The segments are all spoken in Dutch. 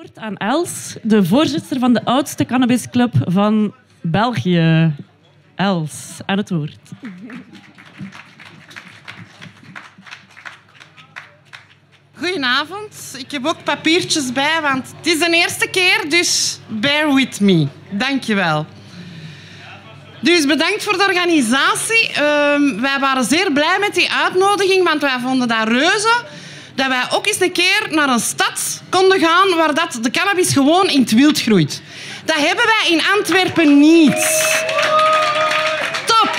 woord aan Els, de voorzitter van de oudste cannabisclub van België. Els, aan het woord. Goedenavond. Ik heb ook papiertjes bij, want het is de eerste keer, dus bear with me. Dank je wel. Dus bedankt voor de organisatie. Wij waren zeer blij met die uitnodiging, want wij vonden dat reuze dat wij ook eens een keer naar een stad konden gaan waar dat de cannabis gewoon in het wild groeit. Dat hebben wij in Antwerpen niet. Top!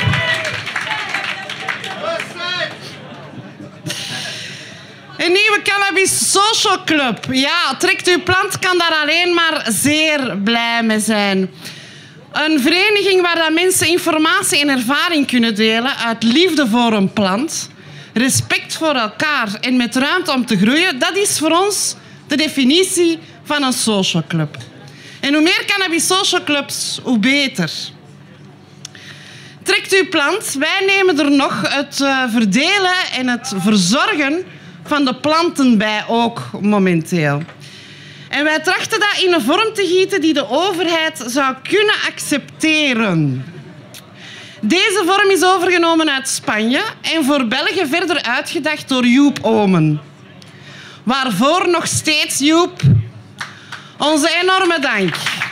Een nieuwe Cannabis Social Club. Ja, Trekt uw plant kan daar alleen maar zeer blij mee zijn. Een vereniging waar dat mensen informatie en ervaring kunnen delen uit liefde voor een plant, respect voor elkaar en met ruimte om te groeien, dat is voor ons de definitie van een social club. En hoe meer Cannabis Social Clubs, hoe beter. Trekt uw plant. Wij nemen er nog het verdelen en het verzorgen van de planten bij ook momenteel. En wij trachten dat in een vorm te gieten die de overheid zou kunnen accepteren. Deze vorm is overgenomen uit Spanje en voor België verder uitgedacht door Joep Omen. Waarvoor nog steeds, Joep, onze enorme dank.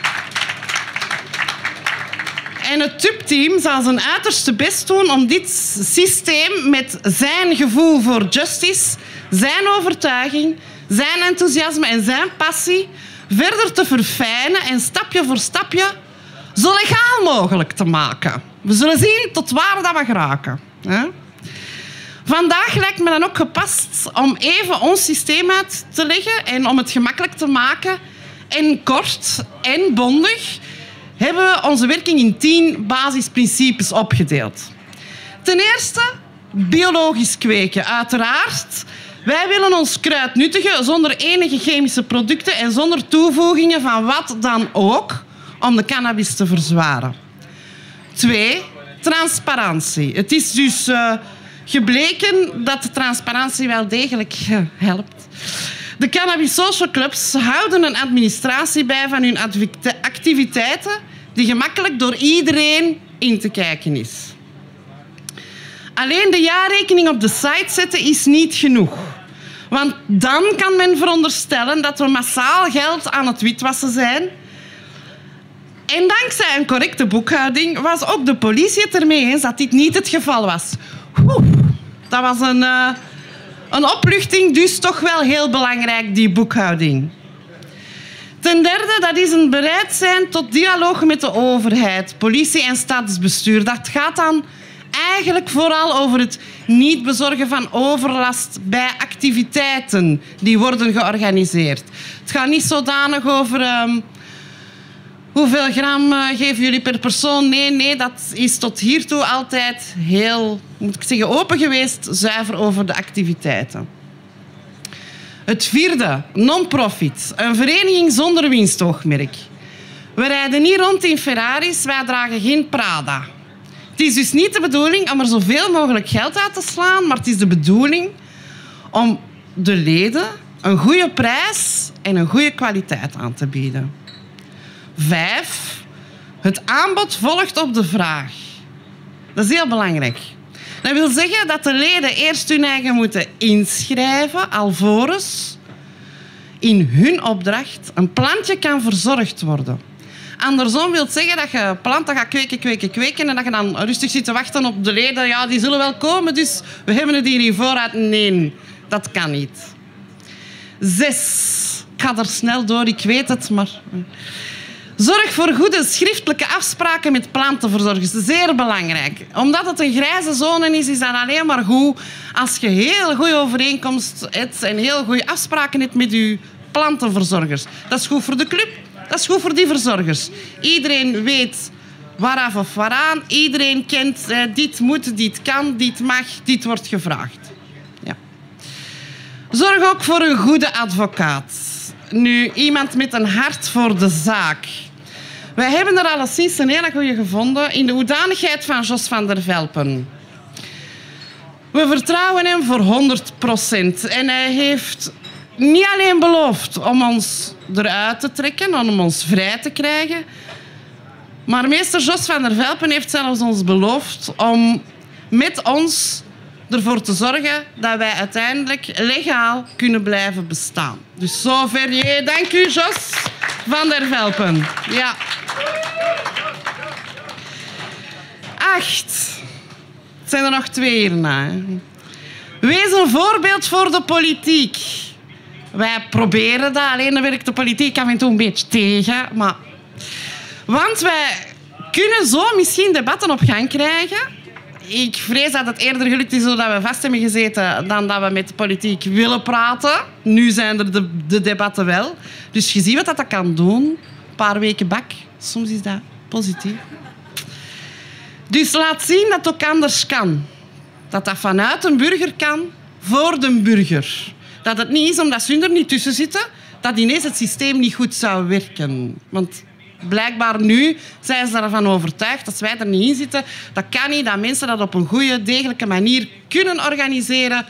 En het TUB-team zal zijn uiterste best doen om dit systeem met zijn gevoel voor justice, zijn overtuiging, zijn enthousiasme en zijn passie verder te verfijnen en stapje voor stapje zo legaal mogelijk te maken. We zullen zien tot waar dat we geraken. Vandaag lijkt me dan ook gepast om even ons systeem uit te leggen en om het gemakkelijk te maken en kort en bondig hebben we onze werking in 10 basisprincipes opgedeeld. Ten eerste, biologisch kweken. Uiteraard, wij willen ons kruid nuttigen zonder enige chemische producten en zonder toevoegingen van wat dan ook om de cannabis te verzwaren. 2, transparantie. Het is dus gebleken dat de transparantie wel degelijk helpt. De Cannabis Social Clubs houden een administratie bij van hun activiteiten die gemakkelijk door iedereen in te kijken is. Alleen de jaarrekening op de site zetten is niet genoeg. Want dan kan men veronderstellen dat we massaal geld aan het witwassen zijn. En dankzij een correcte boekhouding was ook de politie het ermee eens dat dit niet het geval was. Dat was een opluchting, dus toch wel heel belangrijk, die boekhouding. Ten derde, dat is een bereid zijn tot dialoog met de overheid, politie en stadsbestuur. Dat gaat dan eigenlijk vooral over het niet bezorgen van overlast bij activiteiten die worden georganiseerd. Het gaat niet zodanig over hoeveel gram geven jullie per persoon. Nee, dat is tot hiertoe altijd heel, moet ik zeggen, open geweest, zuiver over de activiteiten. Het vierde, non-profit. Een vereniging zonder winstoogmerk. We rijden niet rond in Ferraris, wij dragen geen Prada. Het is dus niet de bedoeling om er zoveel mogelijk geld uit te slaan, maar het is de bedoeling om de leden een goede prijs en een goede kwaliteit aan te bieden. 5, het aanbod volgt op de vraag. Dat is heel belangrijk. Dat wil zeggen dat de leden eerst hun eigen moeten inschrijven, alvorens in hun opdracht een plantje kan verzorgd worden. Andersom wil zeggen dat je planten gaat kweken en dat je dan rustig zit te wachten op de leden. Ja, die zullen wel komen, dus we hebben het hier in voorraad. Nee, dat kan niet. 6, ik ga er snel door, ik weet het, maar... Zorg voor goede schriftelijke afspraken met plantenverzorgers. Zeer belangrijk. Omdat het een grijze zone is, is dat alleen maar goed als je heel goede overeenkomst hebt en heel goede afspraken hebt met je plantenverzorgers. Dat is goed voor de club, dat is goed voor die verzorgers. Iedereen weet waaraf of waaraan. Iedereen kent dit moet, dit kan, dit mag, dit wordt gevraagd. Ja. Zorg ook voor een goede advocaat. Nu, iemand met een hart voor de zaak. Wij hebben er alleszins een hele goeie gevonden in de hoedanigheid van Jos van der Velpen. We vertrouwen hem voor 100%. En hij heeft niet alleen beloofd om ons eruit te trekken, om ons vrij te krijgen, maar meester Jos van der Velpen heeft zelfs ons beloofd om met ons ervoor te zorgen dat wij uiteindelijk legaal kunnen blijven bestaan. Dus zover je. Dank u, Jos van der Velpen. Ja. 8. Het zijn er nog 2 hierna. Hè. Wees een voorbeeld voor de politiek. Wij proberen dat, alleen dan werkt de politiek af en toe een beetje tegen. Maar... Want wij kunnen zo misschien debatten op gang krijgen. Ik vrees dat het eerder gelukt is doordat we vast hebben gezeten dan dat we met de politiek willen praten. Nu zijn er de debatten wel. Dus je ziet wat dat kan doen. Een paar weken bak. Soms is dat positief. Dus laat zien dat het ook anders kan. Dat dat vanuit een burger kan, voor de burger. Dat het niet is omdat ze er niet tussen zitten, dat ineens het systeem niet goed zou werken. Want blijkbaar nu zijn ze ervan overtuigd, als wij er niet in zitten, dat kan niet, dat mensen dat op een goede, degelijke manier kunnen organiseren.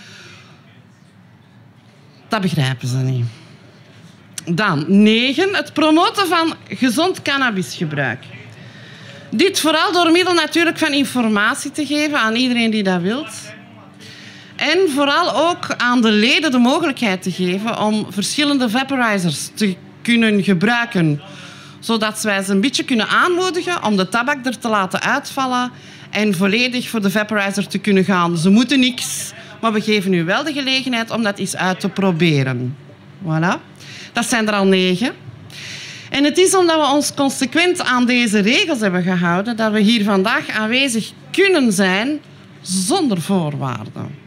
Dat begrijpen ze niet. Dan 9. Het promoten van gezond cannabisgebruik. Dit vooral door middel natuurlijk van informatie te geven aan iedereen die dat wil. En vooral ook aan de leden de mogelijkheid te geven om verschillende vaporizers te kunnen gebruiken. Zodat wij ze een beetje kunnen aanmoedigen om de tabak er te laten uitvallen en volledig voor de vaporizer te kunnen gaan. Ze moeten niks, maar we geven u wel de gelegenheid om dat eens uit te proberen. Voilà. Dat zijn er al 9. En het is omdat we ons consequent aan deze regels hebben gehouden dat we hier vandaag aanwezig kunnen zijn zonder voorwaarden.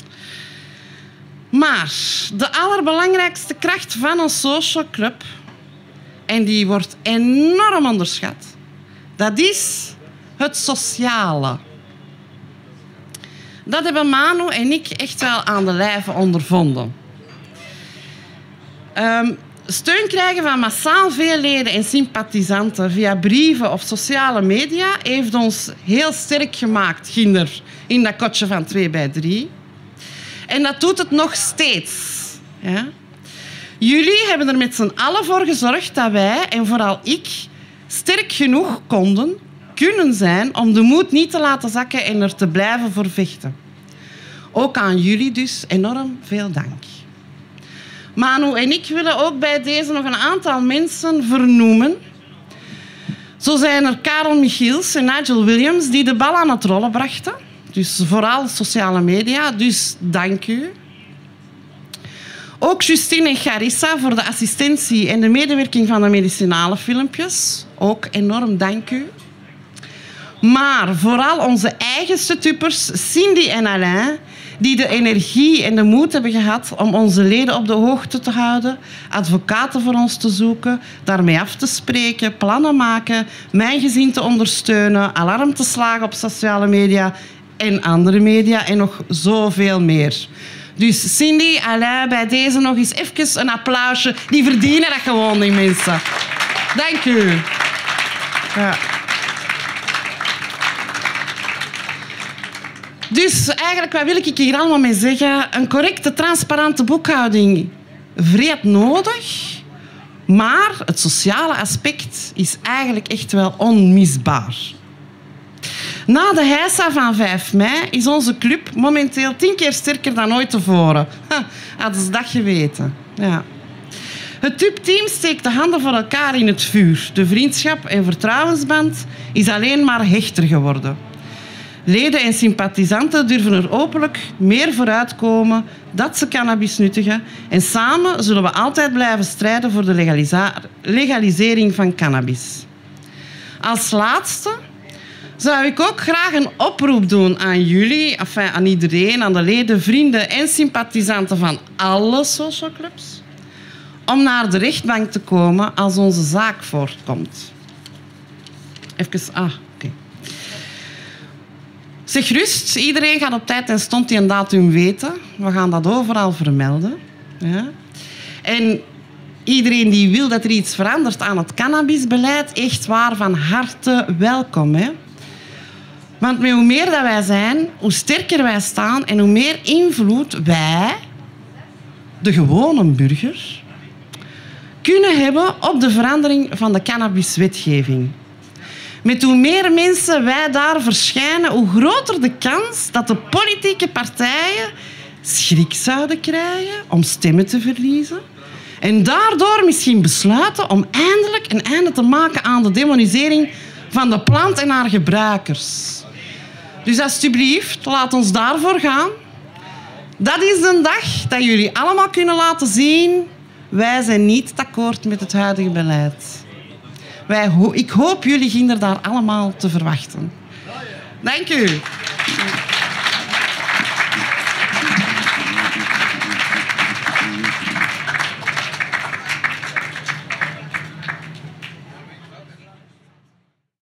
Maar de allerbelangrijkste kracht van een social club, en die wordt enorm onderschat, dat is het sociale. Dat hebben Manu en ik echt wel aan de lijve ondervonden. Steun krijgen van massaal veel leden en sympathisanten via brieven of sociale media heeft ons heel sterk gemaakt, ginder, in dat kotje van 2x3. En dat doet het nog steeds. Ja? Jullie hebben er met z'n allen voor gezorgd dat wij, en vooral ik, sterk genoeg kunnen zijn om de moed niet te laten zakken en er te blijven voor vechten. Ook aan jullie dus enorm veel dank. Manu en ik willen ook bij deze nog een aantal mensen vernoemen. Zo zijn er Karel Michiels en Nigel Williams die de bal aan het rollen brachten. Dus vooral sociale media, dus dank u. Ook Justine en Charissa voor de assistentie en de medewerking van de medicinale filmpjes. Ook enorm dank u. Maar vooral onze eigen stuppers, Cindy en Alain, die de energie en de moed hebben gehad om onze leden op de hoogte te houden, advocaten voor ons te zoeken, daarmee af te spreken, plannen maken, mijn gezin te ondersteunen, alarm te slagen op sociale media en andere media en nog zoveel meer. Dus Cindy, Alain, bij deze nog eens even een applausje. Die verdienen dat gewoon, die mensen. Dank u. Ja. Dus eigenlijk, wat wil ik hier allemaal mee zeggen? Een correcte, transparante boekhouding vreed nodig. Maar het sociale aspect is eigenlijk echt wel onmisbaar. Na de heisa van 5 mei is onze club momenteel 10 keer sterker dan ooit tevoren. Hadden ze dat geweten. Ja. Het TUB-team steekt de handen voor elkaar in het vuur. De vriendschap en vertrouwensband is alleen maar hechter geworden. Leden en sympathisanten durven er openlijk meer vooruitkomen dat ze cannabis nuttigen. En samen zullen we altijd blijven strijden voor de legalisering van cannabis. Als laatste zou ik ook graag een oproep doen aan jullie, enfin, aan iedereen, aan de leden, vrienden en sympathisanten van alle social clubs, om naar de rechtbank te komen als onze zaak voortkomt. Even, oké. Zeg rust, iedereen gaat op tijd en stond die een datum weten. We gaan dat overal vermelden. Ja. En iedereen die wil dat er iets verandert aan het cannabisbeleid, echt waar van harte welkom. Hè? Want met hoe meer dat wij zijn, hoe sterker wij staan en hoe meer invloed wij de gewone burger, kunnen hebben op de verandering van de cannabiswetgeving. Met hoe meer mensen wij daar verschijnen, hoe groter de kans dat de politieke partijen schrik zouden krijgen om stemmen te verliezen en daardoor misschien besluiten om eindelijk een einde te maken aan de demonisering van de plant en haar gebruikers. Dus alsjeblieft, laat ons daarvoor gaan. Dat is een dag dat jullie allemaal kunnen laten zien: wij zijn niet akkoord met het huidige beleid. Ik hoop jullie ginder daar allemaal te verwachten. Dank u.